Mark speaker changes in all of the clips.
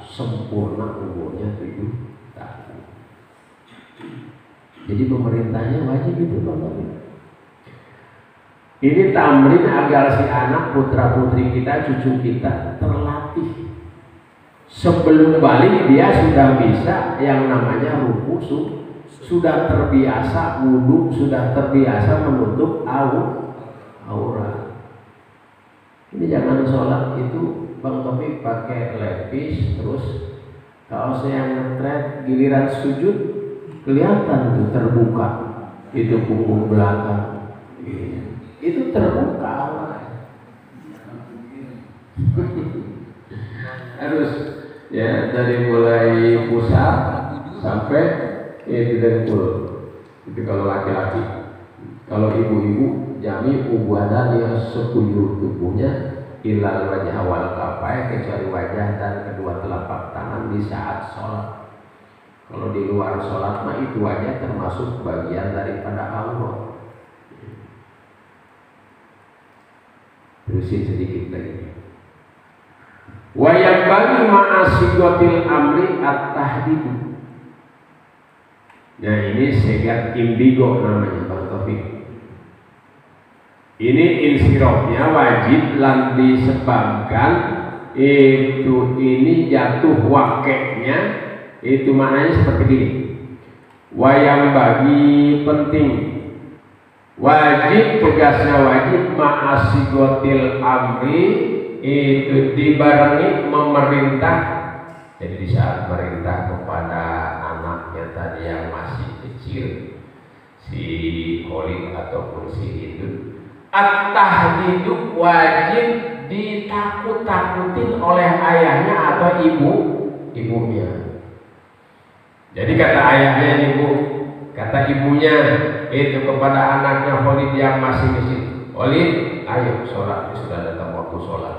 Speaker 1: sempurna umurnya 7 tahun. Jadi pemerintahnya wajib itu Bapak. Ini tamrin agar si anak putra putri kita, cucu kita terlatih. Sebelum balik dia sudah bisa yang namanya ruku, sudah terbiasa wudhu, sudah terbiasa menutup aurat. Ini jangan sholat itu Bang Taufik pakai lepis, terus kaosnya yang ngetret, giliran sujud kelihatan tuh terbuka, itu punggung belakang, itu terbuka harus ya dari mulai pusat sampai dengkul. Itu kalau laki-laki. Kalau ibu-ibu jami ubuadan yang sekujur tubuhnya ilal wajah wal kapai, kecuali wajah dan kedua telapak tangan di saat sholat. Kalau di luar sholat mah itu wajah termasuk bagian daripada aurat. Terusin sedikit lagi. Wa yambagi ma'asigotil amri at-tahdidu. Nah ini segat indigo namanya Bang Taufik. Ini insirofnya wajib lan disebabkan itu ini jatuh wakeknya, itu maknanya seperti ini. Wayang bagi penting, wajib tegasnya wajib ma'asigotil amri itu dibarengi memerintah. Jadi di saat merintah kepada anaknya tadi yang masih kecil, si Khalid ataupun si Hidud, at-tahdidu wajib ditakut-takutin oleh ayahnya atau ibunya. Jadi kata ayahnya ibu, kata ibunya itu kepada anaknya Khalid yang masih kecil, Khalid, ayo sholat, sudah datang waktu sholat.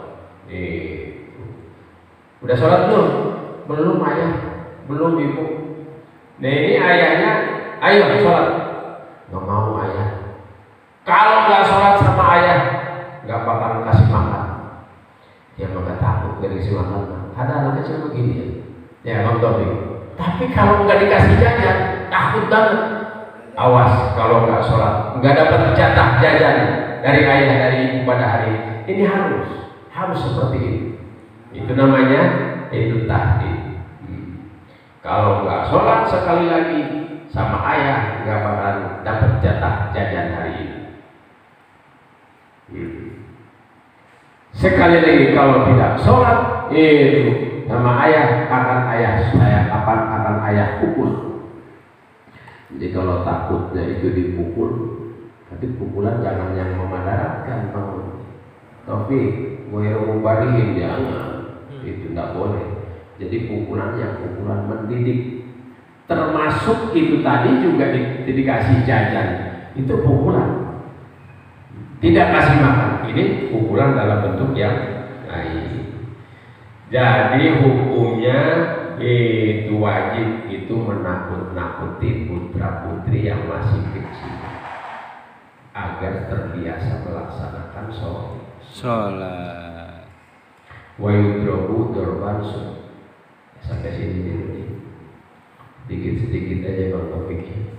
Speaker 1: Udah sholat belum? Belum ayah, belum ibu. Nah ini ayahnya, ayo sholat. Nggak mau ayah. Kalau nggak sholat sama ayah, nggak bakal kasih makan. Dia nggak takut dari si makan. Ada anak kecil begini ya, Bang Taufik. Tapi kalau nggak dikasih jajan, takut banget. Awas kalau nggak sholat, nggak dapat jatah jajan dari ayah, dari ibu pada hari ini. Ini harus seperti ini. Itu namanya itu tahdid. Kalau nggak sholat sekali lagi sama ayah, nggak bakal dapat jatah jajan hari ini. Sekali lagi kalau tidak sholat itu sama ayah akan ayah pukul. Jadi kalau takutnya itu dipukul, tapi pukulan jangan yang memadaratkan Bang Taufik, muhirumubarihin jangan, itu tidak boleh. Jadi pukulannya pukulan mendidik, termasuk itu tadi juga dikasih jajan, itu pukulan. Tidak kasih makan, ini pukulan dalam bentuk yang lain. Jadi hukumnya itu wajib itu menakut-nakuti putra putri yang masih kecil agar terbiasa melaksanakan sholat. Wa yudrobu dorban sampai sini dulu nih. Sedikit aja Bang Taufik.